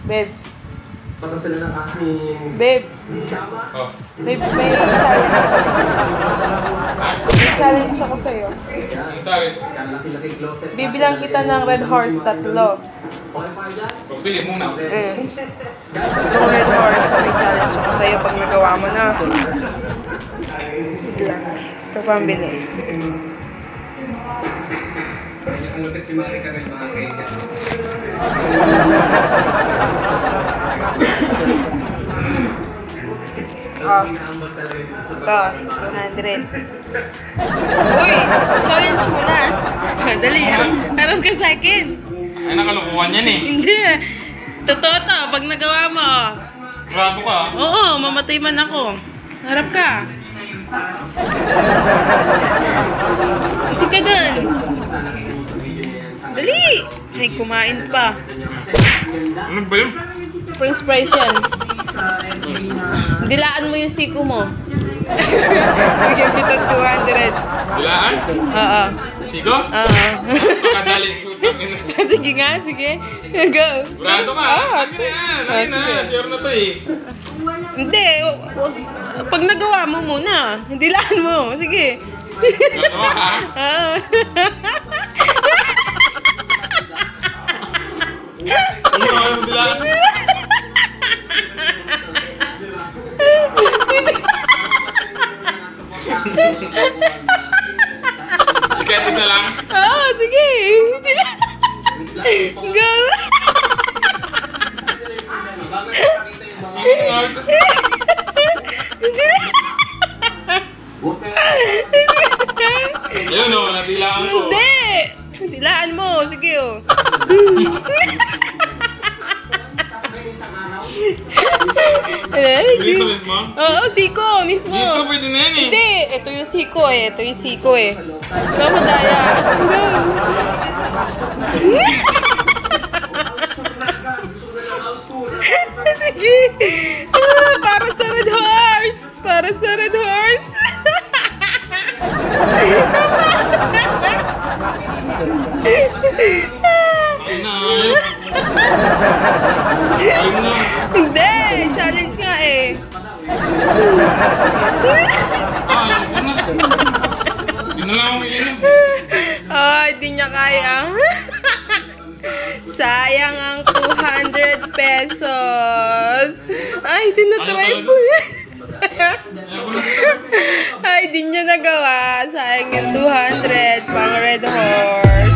Babe. Para sila ng aking... Babe. Oh. Babe, may challenge. May challenge ako sa'yo. Ang tawid. Laki-laki closet. Bibilang kita ng Red Horse 3. Okay pa dyan? Pagpili muna. Itong Red Horse, may challenge ako sa'yo pag nagawa mo na. Ito pa ang bili. Ang lupit si Marika rin mga kaigan. Oh. Ito, 200. Uy! Challenge mo na. Dali, harap ka sa akin. Ay, nakalukuhan yan eh. Hindi. Totoo to, pag nagawa mo. Grado ka. Oo, mamatay man ako. Harap ka. Kasi ka dun. Dali! Ay, kumain pa. Ano ba yun? French fries yan. Dilaan mo yung siko mo. Bigyan kita 200. Dilaan? Oo. Sigo? Oo. Pakadali ko. Sige nga, sige. Go. Grado ka. Ano na yan? Ano na? Sure na to eh. Hindi. Pag nagawa mo muna. Dilaan mo. Sige. Grado ka? Oo. Ano ba yung dilaan? Ikat ito lang? Oo, sige. Go. Ayun o, natilaan ko. Hindi. Dilaan mo. Sige o. Dito mismo? Oo, siko mismo. Dito pwede na yan eh. Hindi, ito yung siko eh. Ito yung siko eh. Ito madaya. Sige. Para sa Red Horse. Para sa Red Horse. Ayun na. Ayun na. Hindi, challenge nga eh. Ayun na. Hindi na lang umiinom. Ay, di niya kaya. Sayang ang 200 pesos. Ay, tinatry po yan. Ay, di niya nagawa. Sayang yung 200 pang Red Horse.